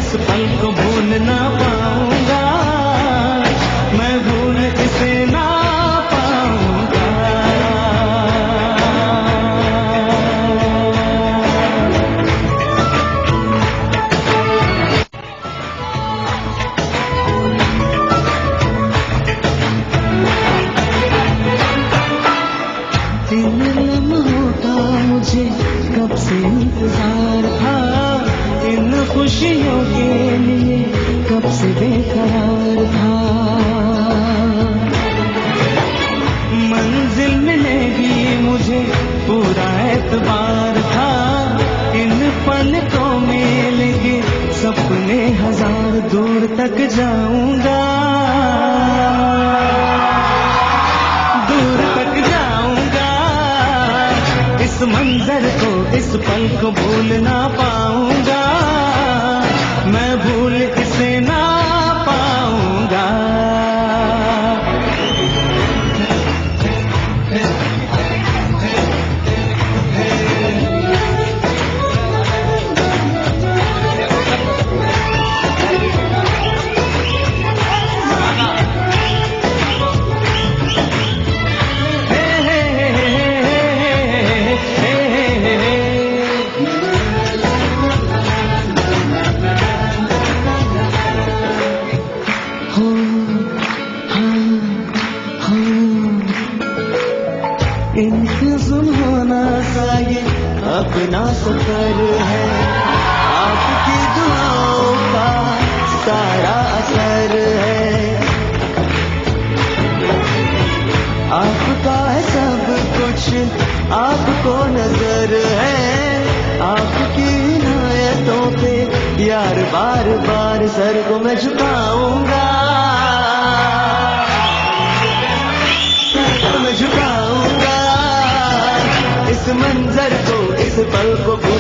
इस पल को भूल ना पाऊंगा, मैं भूल इसे ना पाऊंगा। इन लम्हों का मुझे कब से इंतजार था, इन खुशियों के लिए कब से बेकरार था। मंजिल मिलेगी मुझे पूरा एतबार था, इन पलकों में लेके सपने हजार दूर तक जाऊंगा, दूर तक जाऊंगा। इस मंजर को इस पल को भूल ना पाऊंगा, मैं भूल इसे ना पाऊंगा। इनके ज़माना सा ये अपना सफर है, आपकी दुआओं का सारा असर है, आपका है सब कुछ, आपको नजर है, आपकी इनायतों पे यार बार बार सर को मैं झुकाऊंगा, सर को मैं झुकाऊंगा। इस मंजर को इस पल को